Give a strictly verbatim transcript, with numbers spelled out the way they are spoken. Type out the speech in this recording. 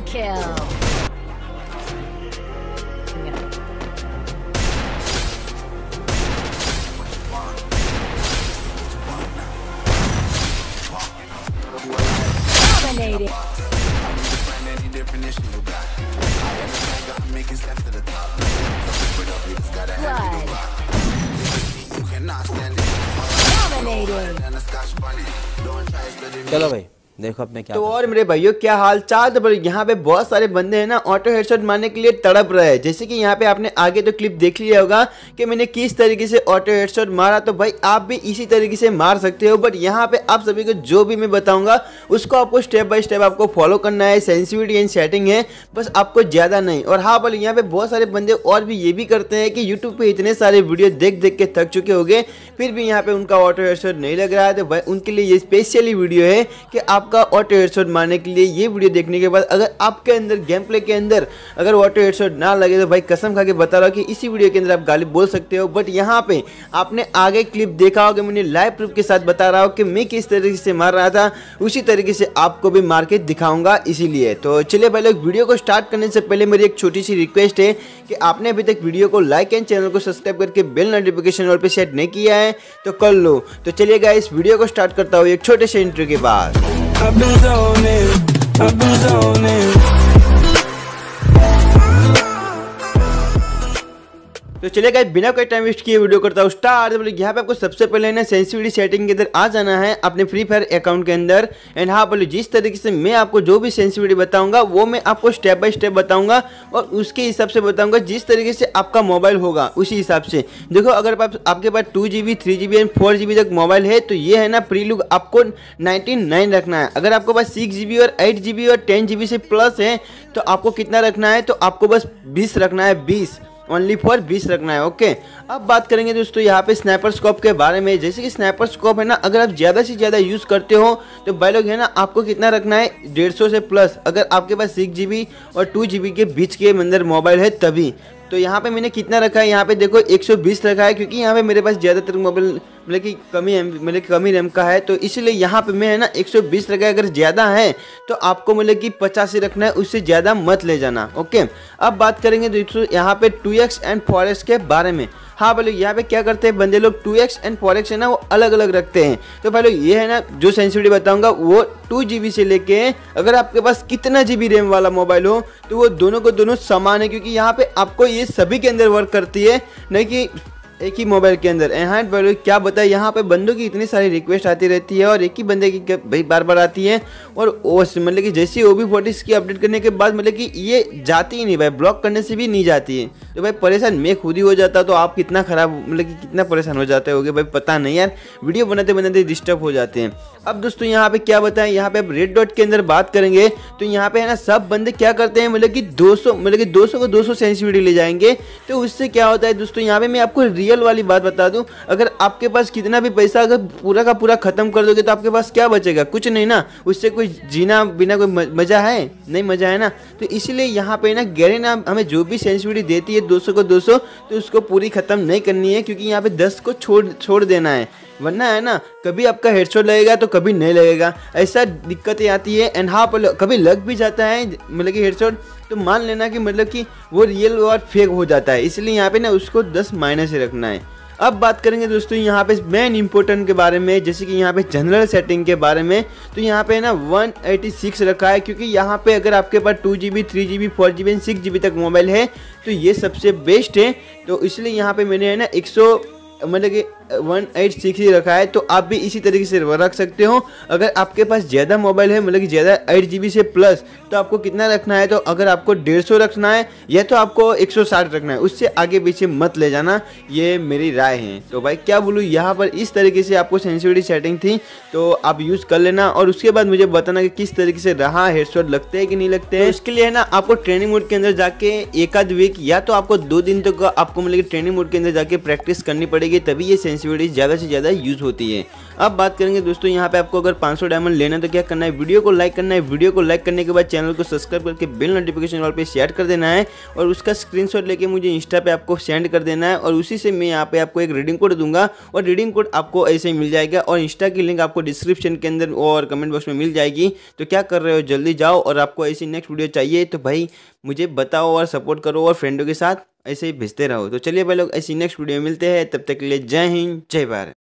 kill. Dominated. चलो भाई देखो अपने क्या तो और मेरे भाइयों क्या हाल चाल। तो यहाँ पे बहुत सारे बंदे हैं ना ऑटो हेडशॉट मारने के लिए तड़प रहे हैं। जैसे कि यहाँ पे आपने आगे तो क्लिप देख लिया होगा कि मैंने किस तरीके से ऑटो हेडशॉट मारा, तो भाई आप भी इसी तरीके से मार सकते हो। बट यहाँ पे आप सभी को जो भी मैं बताऊंगा उसको आपको स्टेप बाय स्टेप आपको फॉलो करना है। सेंसिटिविटी एंड सेटिंग है बस, आपको ज्यादा नहीं। और हाँ भाई यहाँ पे बहुत सारे बंदे और भी ये भी करते हैं कि यूट्यूब पे इतने सारे वीडियो देख देख के थक चुके होंगे, फिर भी यहाँ पे उनका ऑटो हेडशॉट नहीं लग रहा है। तो भाई उनके लिए ये स्पेशली वीडियो है कि आपका ऑटो हेडशॉट मारने के लिए ये वीडियो देखने के बाद अगर आपके अंदर गेम प्ले के अंदर अगर ऑटो हेडशॉट ना लगे तो भाई कसम खा के बता रहा हूँ कि इसी वीडियो के अंदर आप गाली बोल सकते हो। बट यहाँ पे आपने आगे क्लिप देखा होगा, मैंने लाइव प्रूफ के साथ बता रहा हूँ कि मैं किस तरीके से मार रहा था, उसी तरीके से आपको भी मार के दिखाऊंगा इसीलिए। तो चलिए पहले वीडियो को स्टार्ट करने से पहले मेरी एक छोटी सी रिक्वेस्ट है कि आपने अभी तक वीडियो को लाइक एंड चैनल को सब्सक्राइब करके बेल नोटिफिकेशन ऑल पे सेट नहीं किया है तो कर लो। तो चलिए गाइस वीडियो को स्टार्ट करता हूँ एक छोटे से इंट्रो के बाद। I've been zoning, I've been zoning. तो चलिए गाइस बिना कोई टाइम वेस्ट किए वीडियो करता हूँ स्टार्ट। बोले यहाँ पे आपको सबसे पहले ना सेंसिटिविटी सेटिंग के अंदर आ जाना है अपने फ्री फायर अकाउंट के अंदर। एंड हाँ बोले जिस तरीके से मैं आपको जो भी सेंसिटिविटी बताऊंगा वो मैं आपको स्टेप बाय स्टेप बताऊंगा और उसके हिसाब से बताऊंगा जिस तरीके से आपका मोबाइल होगा उसी हिसाब से। देखो अगर आप, आपके पास two G B three G B and four G B तक मोबाइल है तो ये है ना प्री लुक आपको नाइन्टी नाइन रखना है। अगर आपके पास सिक्स जी बी और एट जी बी और टेन जी बी से प्लस है तो आपको कितना रखना है, तो आपको बस बीस रखना है, बीस ओनली फॉर बीस रखना है। ओके अब बात करेंगे दोस्तों यहाँ पे स्नैपर स्कोप के बारे में। जैसे कि स्नैपर स्कोप है ना, अगर आप ज़्यादा से ज़्यादा यूज़ करते हो तो भाई लोग है ना आपको कितना रखना है, डेढ़ सौ से प्लस। अगर आपके पास सिक्स जी बी और टू जी बी के बीच के अंदर मोबाइल है तभी। तो यहाँ पे मैंने कितना रखा है, यहाँ पे देखो एक सौ बीस रखा है क्योंकि यहाँ पे मेरे पास ज़्यादातर मोबाइल मतलब कि कमी है, मतलब कि कमी रैम का है तो इसलिए यहाँ पे मैं है ना एक सौ बीस रखा है। अगर ज़्यादा है तो आपको मतलब कि पचास ही रखना है, उससे ज़्यादा मत ले जाना। ओके अब बात करेंगे दोस्तों यहाँ पे two X and four X के बारे में। हाँ भाई लोग यहाँ पे क्या करते हैं बंदे लोग, two X and four X है ना वो अलग अलग रखते हैं। तो भाई लोग ये है ना जो सेंसिटिविटी बताऊंगा वो टू जी बी से लेके अगर आपके पास कितना जी बी रैम वाला मोबाइल हो तो वो दोनों को दोनों समान है, क्योंकि यहाँ पे आपको ये सभी के अंदर वर्क करती है, नहीं कि एक ही मोबाइल के अंदर। हाँ भाई क्या बताए यहाँ पे बंदों की इतनी सारी रिक्वेस्ट आती रहती है और एक ही बंदे की भाई बार बार आती है और मतलब कि जैसे ओ बी फोर्टी की अपडेट करने के बाद मतलब कि ये जाती ही नहीं भाई, ब्लॉक करने से भी नहीं जाती है। तो भाई परेशान मैं खुद ही हो जाता, तो आप कितना खराब मतलब कि कितना परेशान हो जाते होगे भाई पता नहीं यार, वीडियो बनाते बनाते डिस्टर्ब हो जाते हैं। अब दोस्तों यहाँ पे क्या बताएं, यहाँ पे अब रेड डॉट के अंदर बात करेंगे तो यहाँ पे है ना सब बंदे क्या करते हैं मतलब कि दो सौ मतलब कि दो सौ को दो सौ सेंसिटिविटी ले जाएंगे। तो उससे क्या होता है दोस्तों, यहाँ पे मैं आपको रियल वाली बात बता दूं, अगर आपके पास कितना भी पैसा अगर पूरा का पूरा खत्म कर दोगे तो आपके पास क्या बचेगा, कुछ नहीं ना। उससे कोई जीना बिना कोई मजा है नहीं, मजा है ना। तो इसीलिए यहाँ पे ना गैरेना हमें जो भी सेंसिटिविटी देती है दो सौ को दो सौ तो उसको पूरी खत्म नहीं करनी है, क्योंकि यहाँ पे दस को छोड़ छोड़ देना है, वरना है ना कभी आपका हेडशॉट लगेगा तो कभी नहीं लगेगा, ऐसा दिक्कतें आती है। एंड हाँ कभी लग भी जाता है मतलब कि हेडशॉट तो मान लेना कि मतलब कि वो रियल और फेक हो जाता है, इसलिए यहाँ पे ना उसको दस माइनस से रखना है। अब बात करेंगे दोस्तों यहाँ पे मेन इंपॉर्टेंट के बारे में, जैसे कि यहाँ पे जनरल सेटिंग के बारे में। तो यहाँ पे ना वन एटी सिक्स रखा है, क्योंकि यहाँ पे अगर आपके पास two G B three G B four G B six G B तक मोबाइल है तो ये सबसे बेस्ट है। तो इसलिए यहाँ पे मैंने है ना एक सौ मतलब कि वन एट सिक्स ही रखा है, तो आप भी इसी तरीके से रख सकते हो। अगर आपके पास ज़्यादा मोबाइल है मतलब कि ज़्यादा एट जी बी से प्लस तो आपको कितना रखना है, तो अगर आपको डेढ़ सौ रखना है या तो आपको एक सौ साठ रखना है, उससे आगे पीछे मत ले जाना, ये मेरी राय है। तो भाई क्या बोलूँ, यहाँ पर इस तरीके से आपको सेंसिटिविटी सेटिंग थी तो आप यूज़ कर लेना और उसके बाद मुझे बताना कि किस तरीके से रहा, हेडशॉट लगते हैं कि नहीं लगते हैं। तो उसके लिए है ना आपको ट्रेनिंग मोड के अंदर जाके एक आध वीक या तो आपको दो दिन तक तो आपको मतलब कि ट्रेनिंग मोड के अंदर जाके प्रैक्टिस करनी पड़ेगी। पड़ेगी, तभी ये सेंसिटिविटी ज़्यादा से ज़्यादा यूज़ होती है। अब बात करेंगे दोस्तों यहाँ पे आपको अगर पाँच सौ डायमंड लेना है तो क्या करना है, वीडियो को लाइक करना है। वीडियो को लाइक करने के बाद चैनल को सब्सक्राइब करके बेल नोटिफिकेशन वाल पे शेयर कर देना है और उसका स्क्रीनशॉट लेके मुझे इंस्टा पे आपको सेंड कर देना है और उसी से मैं यहाँ पे आपको एक रिडीम कोड दूंगा और रिडीम कोड आपको ऐसे ही मिल जाएगा और इंस्टा की लिंक आपको डिस्क्रिप्शन के अंदर और कमेंट बॉक्स में मिल जाएगी। तो क्या कर रहे हो, जल्दी जाओ। और आपको ऐसी नेक्स्ट वीडियो चाहिए तो भाई मुझे बताओ और सपोर्ट करो और फ्रेंडों के साथ ऐसे ही भेजते रहो। तो चलिए भाई लोग ऐसी नेक्स्ट वीडियो में मिलते हैं, तब तक के लिए जय हिंद जय भारत।